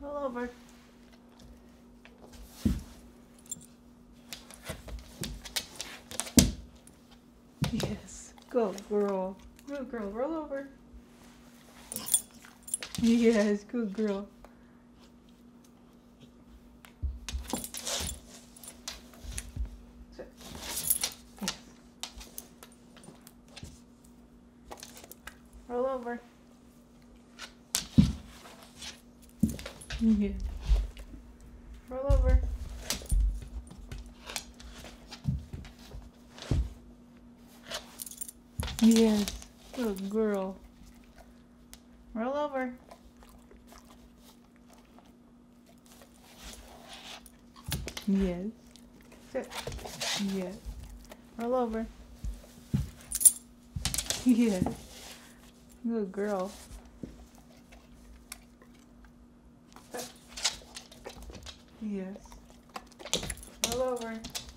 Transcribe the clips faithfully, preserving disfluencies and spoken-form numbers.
Roll over. Yes. Go, girl. Good girl. Roll over. Yes. Good girl. Sit. Yes. Roll over. Yeah. Roll over. Yes. Good girl. Roll over. Yes. Sit. Yes. Roll over. Yes. Good girl. Sit. Yes. Roll over.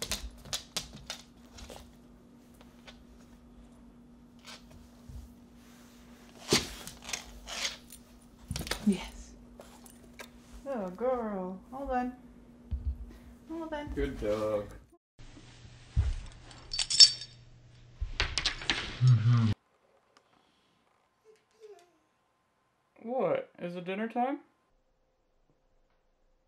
Yes. Oh, girl. Hold on. Hold on. Good dog. What? Is it dinner time?